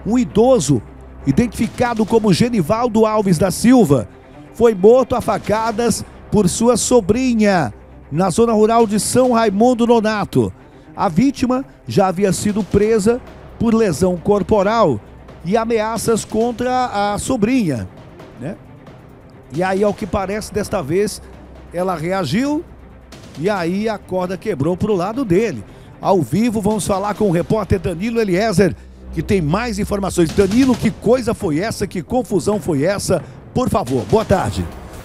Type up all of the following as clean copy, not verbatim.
Um idoso, identificado como Genivaldo Alves da Silva, foi morto a facadas por sua sobrinha, na zona rural de São Raimundo Nonato. A vítima já havia sido presa por lesão corporal e ameaças contra a sobrinha, né? E aí, ao que parece, desta vez, ela reagiu e aí a corda quebrou para o lado dele. Ao vivo, vamos falar com o repórter Danilo Eliezer, que tem mais informações. Danilo, que coisa foi essa? Que confusão foi essa? Por favor, boa tarde.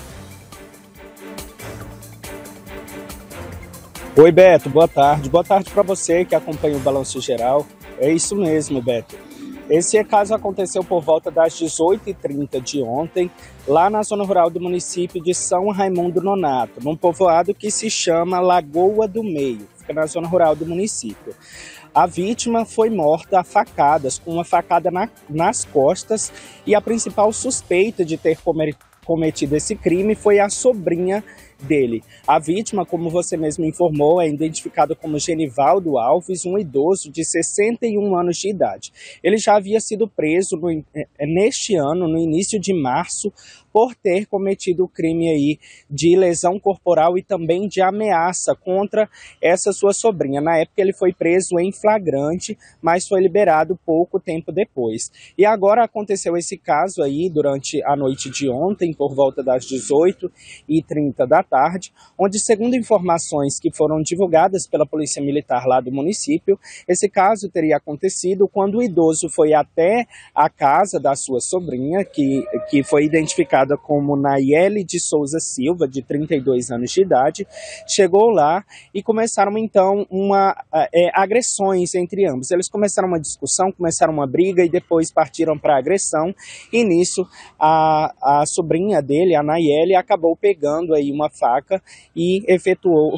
Oi, Beto, boa tarde. Boa tarde para você que acompanha o Balanço Geral. É isso mesmo, Beto. Esse caso aconteceu por volta das 18h30 de ontem, lá na zona rural do município de São Raimundo Nonato, num povoado que se chama Lagoa do Meio, fica na zona rural do município. A vítima foi morta a facadas, com uma facada nas costas, e a principal suspeita de ter cometido esse crime foi a sobrinha dele. A vítima, como você mesmo informou, é identificada como Genivaldo Alves, um idoso de 61 anos de idade. Ele já havia sido preso neste ano, no início de março, por ter cometido o crime aí de lesão corporal e também de ameaça contra essa sua sobrinha. Na época ele foi preso em flagrante, mas foi liberado pouco tempo depois. E agora aconteceu esse caso aí durante a noite de ontem, por volta das 18h30 da tarde, onde, segundo informações que foram divulgadas pela Polícia Militar lá do município, esse caso teria acontecido quando o idoso foi até a casa da sua sobrinha, que foi identificada como Nayeli de Souza Silva, de 32 anos de idade, chegou lá e começaram então agressões entre ambos. Eles começaram uma discussão, começaram uma briga e depois partiram para a agressão, e nisso a sobrinha dele, a Nayeli, acabou pegando aí uma faca e efetuou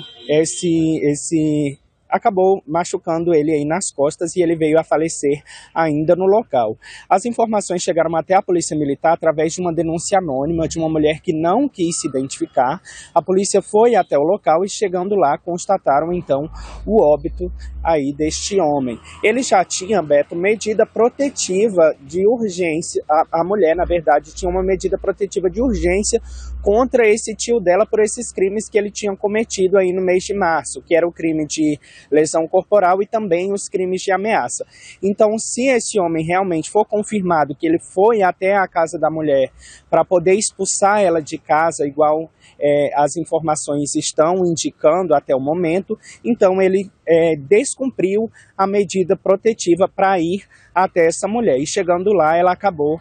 acabou machucando ele aí nas costas, e ele veio a falecer ainda no local. As informações chegaram até a Polícia Militar através de uma denúncia anônima de uma mulher que não quis se identificar. A polícia foi até o local e, chegando lá, constataram então o óbito aí deste homem. Ele já tinha, Beto, medida protetiva de urgência. A mulher, na verdade, tinha uma medida protetiva de urgência contra esse tio dela por esses crimes que ele tinha cometido aí no mês de março, que era o crime de lesão corporal e também os crimes de ameaça. Então, se esse homem realmente for confirmado que ele foi até a casa da mulher para poder expulsar ela de casa, igual as informações estão indicando até o momento, então ele descumpriu a medida protetiva para ir até essa mulher, e chegando lá ela acabou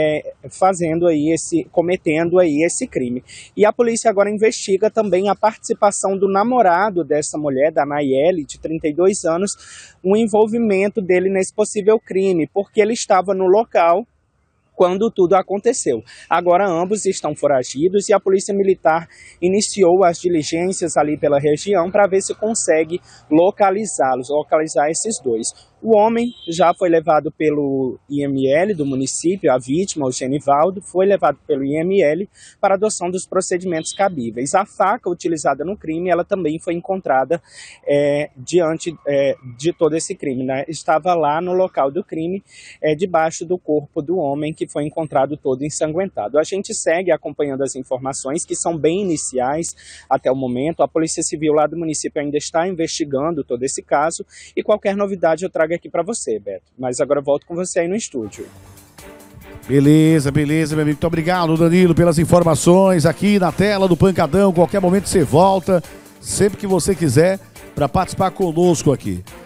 cometendo aí esse crime. E a polícia agora investiga também a participação do namorado dessa mulher, da Nayeli, de 32 anos, o envolvimento dele nesse possível crime, porque ele estava no local quando tudo aconteceu. Agora ambos estão foragidos e a Polícia Militar iniciou as diligências ali pela região para ver se consegue localizar esses dois. O homem já foi levado pelo IML do município, a vítima, o Genivaldo, foi levado pelo IML para adoção dos procedimentos cabíveis. A faca utilizada no crime, ela também foi encontrada diante de todo esse crime, né? Estava lá no local do crime, debaixo do corpo do homem, que foi encontrado todo ensanguentado. A gente segue acompanhando as informações, que são bem iniciais até o momento. A Polícia Civil lá do município ainda está investigando todo esse caso, e qualquer novidade eu trago aqui para você, Beto. Mas agora eu volto com você aí no estúdio. Beleza, meu amigo. Muito obrigado, Danilo, pelas informações aqui na tela do Pancadão. Qualquer momento você volta, sempre que você quiser, para participar conosco aqui.